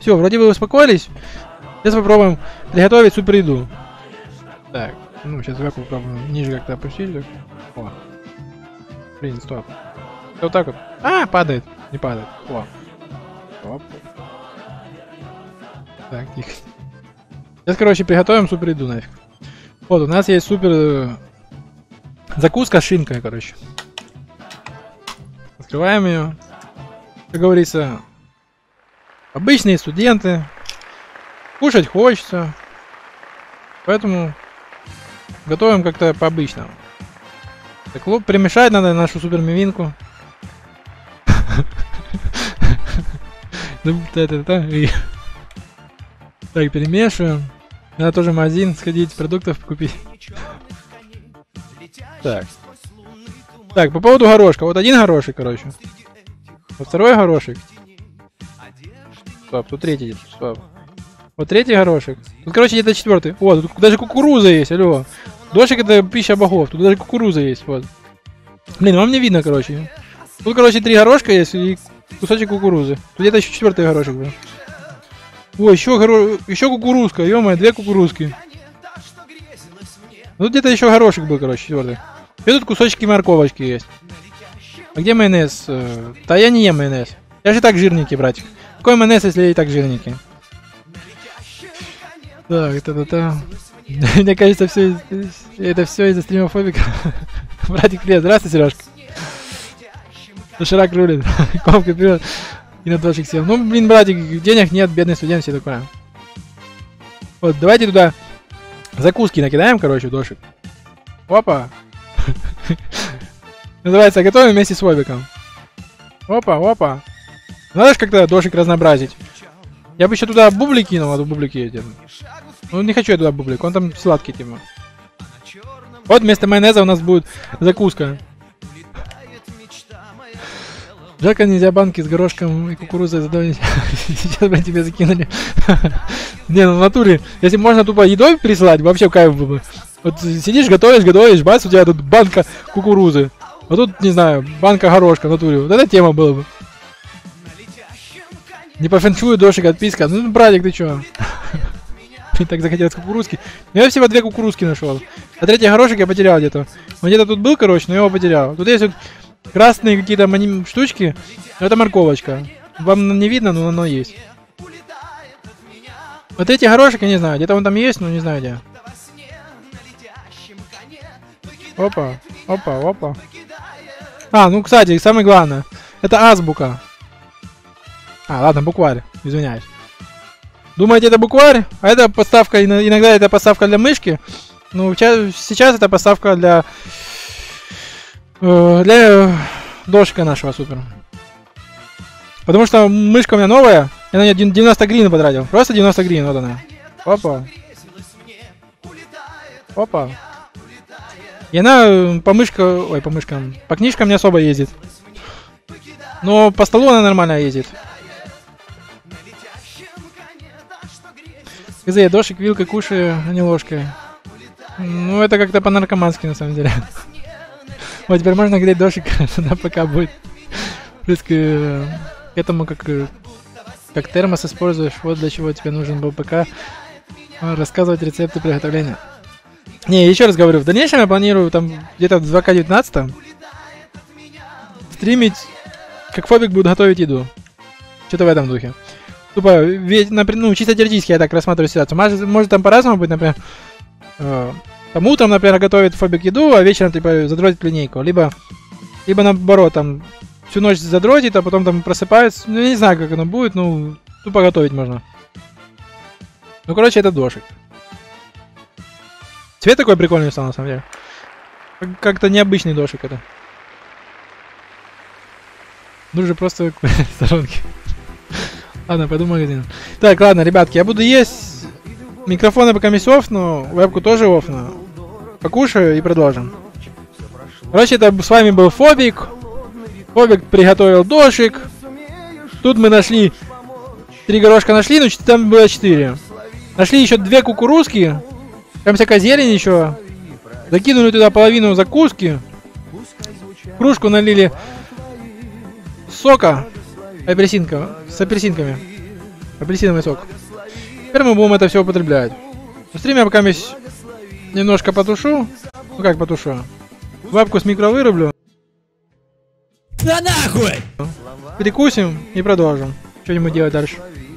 Все, вроде вы успокоились. Сейчас попробуем приготовить супер еду. Так, ну сейчас сверху попробуем ниже как-то опустить. Так. О. Блин, стоп. Вот так вот. А, падает. Не падает. О. Оп. Так, тихо. Сейчас, короче, приготовим супер еду нафиг. Вот, у нас есть супер закуска с шинкой, короче. Открываем ее. Как говорится, обычные студенты. Кушать хочется. Поэтому готовим как-то по-обычному. Так, примешать надо нашу супер мивинку. Так, перемешиваем. Надо тоже в магазин сходить, продуктов купить. Так. Так, по поводу горошка. Вот один горошек, короче. Вот второй горошек. Стоп, тут третий. Стоп. Вот третий горошек. Тут, короче, где-то четвертый. О, тут даже кукуруза есть, алло. Дошик — это пища богов. Тут даже кукуруза есть, вот. Блин, вам не видно, короче. Тут, короче, 3 горошка есть и кусочек кукурузы. Тут где-то еще 4-й горошек был. Ой, еще кукурузка, ё-моё, 2 кукурузки. Тут где-то еще горошек был, короче, 4-й. И тут кусочки морковочки есть. А где майонез? Да я не ем майонез. Я же и так жирненький, братик. Какой майонез, если я и так жирненький? Так, это. Мне кажется, это все из-за стримофобика. Братик, привет, здравствуй, Сережка. Доширак рулит. Комка вперед. И на дошик сел. Ну, блин, братик, денег нет, бедный студент, все такое. Вот, давайте туда закуски накидаем, короче, дошик. Опа. Называется, готовим вместе с Вобиком. Опа, опа. Надо же как-то дошик разнообразить. Я бы еще туда бубли кинул, а то бублики эти. Ну, не хочу я туда бублик, он там сладкий, типа. Вот вместо майонеза у нас будет закуска. Жалко, нельзя банки с горошком и кукурузой задавить. Сейчас бы тебе закинули. Не, ну в натуре. Если можно тупо едой присылать, вообще кайф был бы. Вот сидишь, готовишь, бац, у тебя тут банка кукурузы. А тут, не знаю, банка горошка в натуре. Вот эта тема была бы. Не по фэншую дошик отписка. Ну, братик, ты чё? Мне так захотелось кукурузки. Я всего 2 кукурузки нашел. А 3-й горошек я потерял где-то. Он где-то тут был, короче, но я его потерял. Тут есть вот красные какие-то штучки. Это морковочка. Вам не видно, но оно есть. Вот эти горошек, я не знаю. Где-то он там есть, но не знаю где. Опа, опа, опа. А, ну, кстати, самое главное. Это азбука. А, ладно, букварь. Извиняюсь. Думаете, это букварь? А это подставка, иногда это подставка для мышки. Ну, сейчас это подставка для дошика нашего супер. Потому что мышка у меня новая. Я на нее 90 гривен потратил. Просто 90 гривен, вот она. Опа. Опа. И она по мышкам, по книжкам не особо ездит. Но по столу она нормально ездит. Я дошик вилкой кушаю, а не ложкой. Ну, это как-то по-наркомански, на самом деле. Вот, теперь можно греть дошик, на ПК будет. Плюс к этому, как термос используешь, вот для чего тебе нужен был ПК. Рассказывать рецепты приготовления. Не, еще раз говорю, в дальнейшем я планирую там где-то в 2К19 стримить, как Фобик будет готовить еду. Что-то в этом духе. Тупо, ну, чисто теоретически я так рассматриваю ситуацию. Может там по-разному быть, например, там утром, например, готовит Фобик еду, а вечером, типа, задротит линейку. Либо наоборот, там, всю ночь задротит, а потом там просыпается. Ну, я не знаю, как оно будет, ну, тупо готовить можно. Ну, короче, это дошик. Цвет такой прикольный стал, на самом деле. Как-то необычный дошик это. Нужно просто сторонки. Ладно, пойду в магазин. Так, ладно, ребятки, я буду есть. Микрофон я пока не оффну, вебку тоже оффну. Покушаю и продолжим. Короче, это с вами был Фобик. Фобик приготовил дошик. Тут мы нашли 3 горошка нашли, но там было 4. Нашли еще 2 кукурузки. Там всякая зелень еще. Закинули туда половину закуски. В кружку налили сока с апельсинками. Апельсиновый сок. Теперь мы будем это все употреблять. В стриме я пока немножко потушу. Ну как потушу? Вебку с микро вырублю. Да нахуй! Перекусим и продолжим. Что ему делать дальше?